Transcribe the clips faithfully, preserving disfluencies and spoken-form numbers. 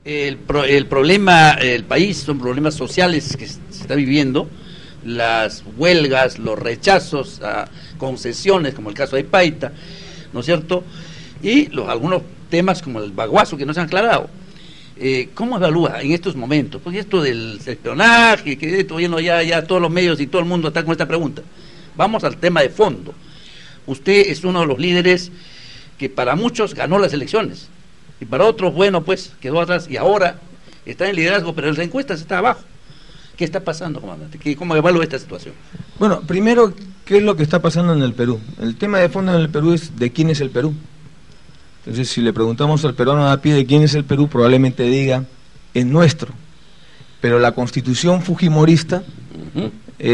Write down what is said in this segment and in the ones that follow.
El, pro, el problema, el país, son problemas sociales que se está viviendo, las huelgas, los rechazos a concesiones, como el caso de Paita, ¿no es cierto? Y los, algunos temas como el baguazo que no se han aclarado. Eh, ¿Cómo evalúa en estos momentos? Porque esto del espionaje, que esto ya, ya todos los medios y todo el mundo está con esta pregunta. Vamos al tema de fondo. Usted es uno de los líderes que para muchos ganó las elecciones. Y para otros, bueno, pues quedó atrás y ahora está en liderazgo, pero en las encuestas está abajo. ¿Qué está pasando, comandante? ¿Cómo evalúa esta situación? Bueno, primero, ¿qué es lo que está pasando en el Perú? El tema de fondo en el Perú es de quién es el Perú. Entonces, si le preguntamos al peruano a pie de quién es el Perú, probablemente diga, es nuestro. Pero la constitución fujimorista, uh-huh.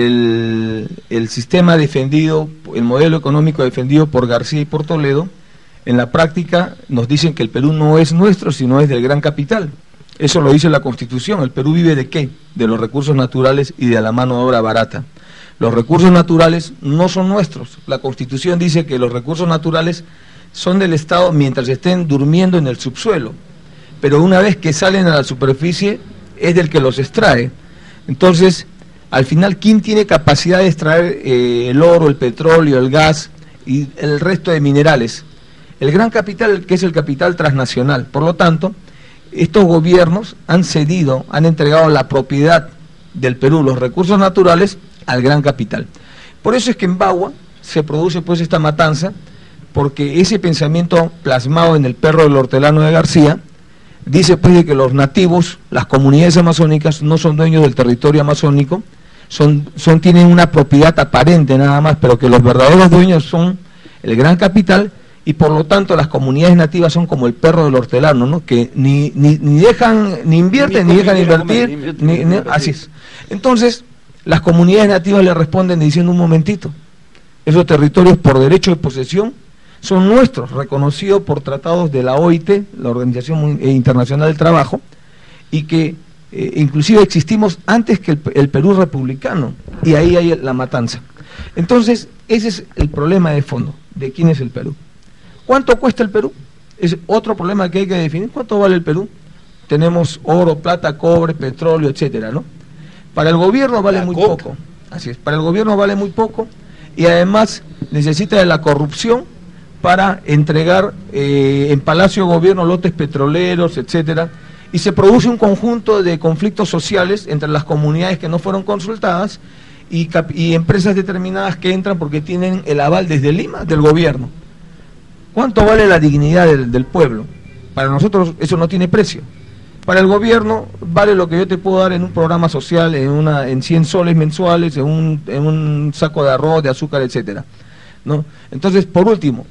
el, el sistema defendido, el modelo económico defendido por García y por Toledo, en la práctica nos dicen que el Perú no es nuestro, sino es del gran capital. Eso lo dice la Constitución. ¿El Perú vive de qué? De los recursos naturales y de la mano de obra barata. Los recursos naturales no son nuestros. La Constitución dice que los recursos naturales son del Estado mientras estén durmiendo en el subsuelo. Pero una vez que salen a la superficie, es del que los extrae. Entonces, al final, ¿quién tiene capacidad de extraer eh, el oro, el petróleo, el gas y el resto de minerales? El gran capital, que es el capital transnacional. Por lo tanto, estos gobiernos han cedido, han entregado la propiedad del Perú, los recursos naturales, al gran capital. Por eso es que en Bagua se produce pues esta matanza, porque ese pensamiento plasmado en el Perro del Hortelano de García dice pues de que los nativos, las comunidades amazónicas, no son dueños del territorio amazónico, son, son tienen una propiedad aparente nada más, pero que los verdaderos dueños son el gran capital. Y por lo tanto las comunidades nativas son como el perro del hortelano, ¿no? Que ni, ni, ni dejan, ni invierten, ni, ni dejan invertir, comer, ni, ni, ni, así es. Entonces, las comunidades nativas le responden diciendo un momentito, esos territorios por derecho de posesión son nuestros, reconocidos por tratados de la O I T, la Organización Internacional del Trabajo, y que eh, inclusive existimos antes que el, el Perú republicano, y ahí hay la matanza. Entonces, ese es el problema de fondo, de quién es el Perú. ¿Cuánto cuesta el Perú? Es otro problema que hay que definir. ¿Cuánto vale el Perú? Tenemos oro, plata, cobre, petróleo, etcétera, ¿no? Para el gobierno vale muy poco. Así es, para el gobierno vale muy poco y además necesita de la corrupción para entregar eh, en Palacio de Gobierno lotes petroleros, etcétera, y se produce un conjunto de conflictos sociales entre las comunidades que no fueron consultadas y, y empresas determinadas que entran porque tienen el aval desde Lima del gobierno. ¿Cuánto vale la dignidad del, del pueblo? Para nosotros eso no tiene precio. Para el gobierno vale lo que yo te puedo dar en un programa social, en una en cien soles mensuales, en un, en un saco de arroz, de azúcar, etcétera, ¿no? Entonces, por último,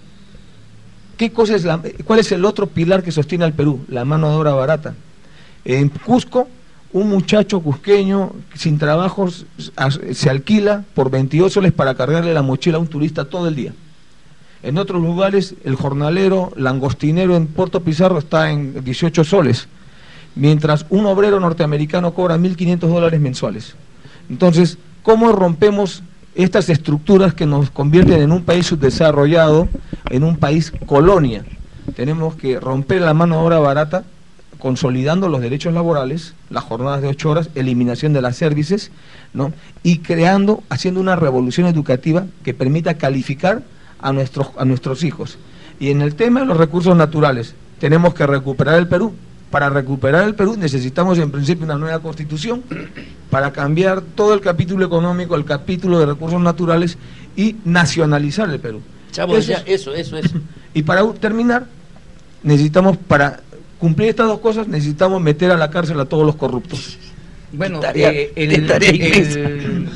¿qué cosa es la, ¿cuál es el otro pilar que sostiene al Perú? La mano de obra barata. En Cusco, un muchacho cusqueño sin trabajos se alquila por veintidós soles para cargarle la mochila a un turista todo el día. En otros lugares, el jornalero langostinero en Puerto Pizarro está en dieciocho soles, mientras un obrero norteamericano cobra mil quinientos dólares mensuales. Entonces, ¿cómo rompemos estas estructuras que nos convierten en un país subdesarrollado, en un país colonia? Tenemos que romper la mano de obra barata, consolidando los derechos laborales, las jornadas de ocho horas, eliminación de las services, ¿no? Y creando, haciendo una revolución educativa que permita calificar a nuestros, a nuestros hijos. Y en el tema de los recursos naturales, tenemos que recuperar el Perú. Para recuperar el Perú necesitamos en principio una nueva constitución para cambiar todo el capítulo económico, el capítulo de recursos naturales y nacionalizar el Perú. Chavo, eso, ya, eso, eso, eso. Y para terminar, necesitamos, para cumplir estas dos cosas, necesitamos meter a la cárcel a todos los corruptos. Bueno, tarea, eh, el, el,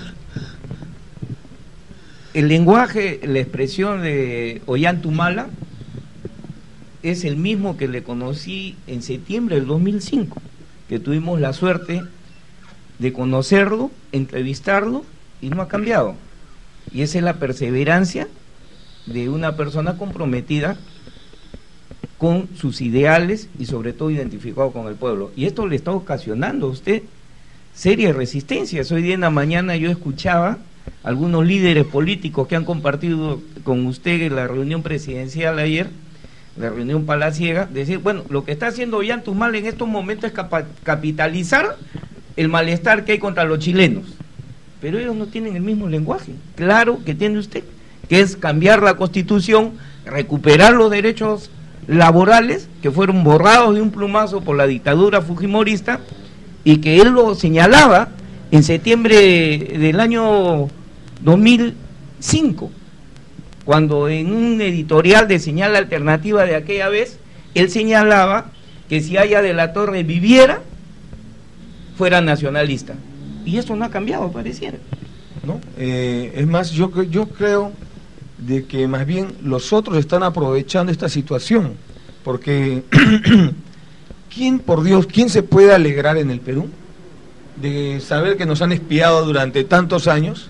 el lenguaje, la expresión de Ollantumala es el mismo que le conocí en septiembre del dos mil cinco, que tuvimos la suerte de conocerlo, entrevistarlo, y no ha cambiado. Y esa es la perseverancia de una persona comprometida con sus ideales y sobre todo identificado con el pueblo. Y esto le está ocasionando a usted serias resistencias. Hoy día en la mañana yo escuchaba algunos líderes políticos que han compartido con usted en la reunión presidencial ayer, la reunión palaciega, decir, bueno, lo que está haciendo Ollantumala en estos momentos es capa capitalizar el malestar que hay contra los chilenos. Pero ellos no tienen el mismo lenguaje, claro que tiene usted, que es cambiar la Constitución, recuperar los derechos laborales que fueron borrados de un plumazo por la dictadura fujimorista, y que él lo señalaba en septiembre del año dos mil cinco, cuando en un editorial de Señal Alternativa de aquella vez, él señalaba que si Haya de la Torre viviera, fuera nacionalista. Y eso no ha cambiado, pareciera. ¿No? Eh, es más, yo, yo creo de que más bien los otros están aprovechando esta situación, porque ¿quién, por Dios, quién se puede alegrar en el Perú de saber que nos han espiado durante tantos años,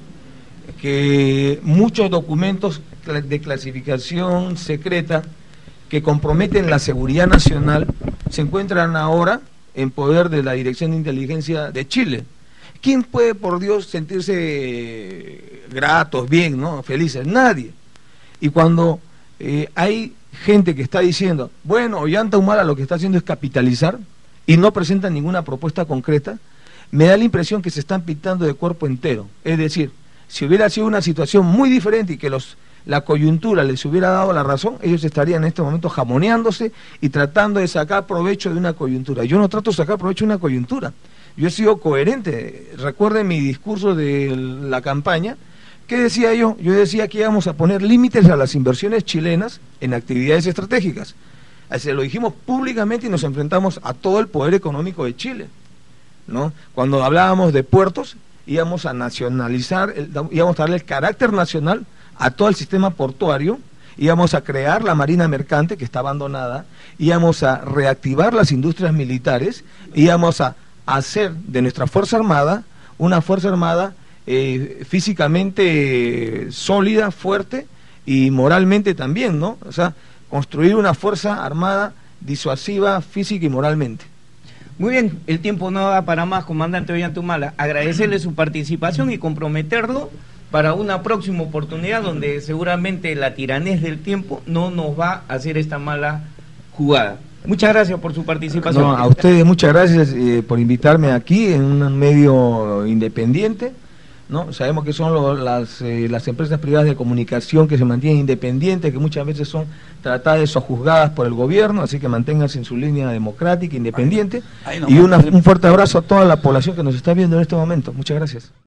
que muchos documentos de clasificación secreta que comprometen la seguridad nacional se encuentran ahora en poder de la Dirección de Inteligencia de Chile? ¿Quién puede, por Dios, sentirse gratos, bien, ¿no? felices? Nadie. Y cuando eh, hay gente que está diciendo, bueno, Ollantumala lo que está haciendo es capitalizar y no presenta ninguna propuesta concreta, me da la impresión que se están pintando de cuerpo entero. Es decir, si hubiera sido una situación muy diferente y que los la coyuntura les hubiera dado la razón, ellos estarían en este momento jamoneándose y tratando de sacar provecho de una coyuntura. Yo no trato de sacar provecho de una coyuntura. Yo he sido coherente. Recuerden mi discurso de la campaña. ¿Qué decía yo? Yo decía que íbamos a poner límites a las inversiones chilenas en actividades estratégicas. Se lo dijimos públicamente y nos enfrentamos a todo el poder económico de Chile, ¿no? Cuando hablábamos de puertos, íbamos a nacionalizar, íbamos a darle el carácter nacional a todo el sistema portuario, íbamos a crear la marina mercante que está abandonada, íbamos a reactivar las industrias militares, íbamos a hacer de nuestra Fuerza Armada una Fuerza Armada eh, físicamente sólida, fuerte y moralmente también, ¿no? O sea, construir una Fuerza Armada disuasiva física y moralmente. Muy bien, el tiempo no da para más, comandante Ollantumala. Agradecerle su participación y comprometerlo para una próxima oportunidad donde seguramente la tiranez del tiempo no nos va a hacer esta mala jugada. Muchas gracias por su participación. No, a ustedes muchas gracias eh, por invitarme aquí en un medio independiente, ¿no? Sabemos que son lo, las, eh, las empresas privadas de comunicación que se mantienen independientes, que muchas veces son tratadas o juzgadas por el gobierno, así que manténganse en su línea democrática, independiente. Ahí, ahí y una, un fuerte abrazo a toda la población que nos está viendo en este momento. Muchas gracias.